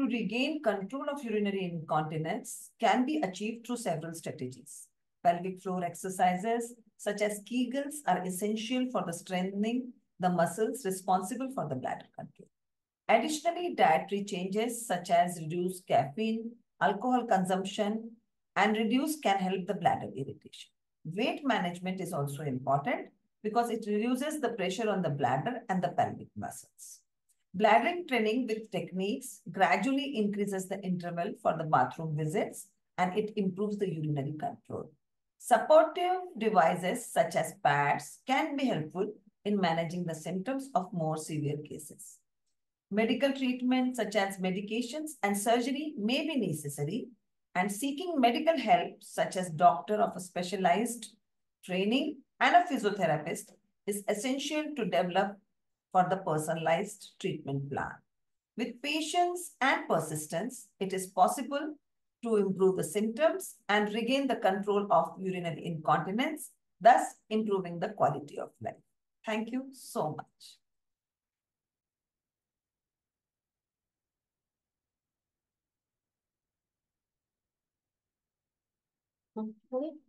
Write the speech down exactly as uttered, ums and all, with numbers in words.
regain control of urinary incontinence can be achieved through several strategies. Pelvic floor exercises such as Kegels are essential for the strengthening the muscles responsible for the bladder control. Additionally, dietary changes such as reduced caffeine, alcohol consumption, and reduce can help the bladder irritation. Weight management is also important because it reduces the pressure on the bladder and the pelvic muscles. Bladdering training with techniques gradually increases the interval for the bathroom visits and it improves the urinary control. Supportive devices such as pads can be helpful in managing the symptoms of more severe cases. Medical treatment such as medications and surgery may be necessary, and seeking medical help such as doctor of a specialized training and a physiotherapist is essential to develop for the personalized treatment plan. With patience and persistence, it is possible to improve the symptoms and regain the control of urinary incontinence, thus improving the quality of life. Thank you so much. Okay.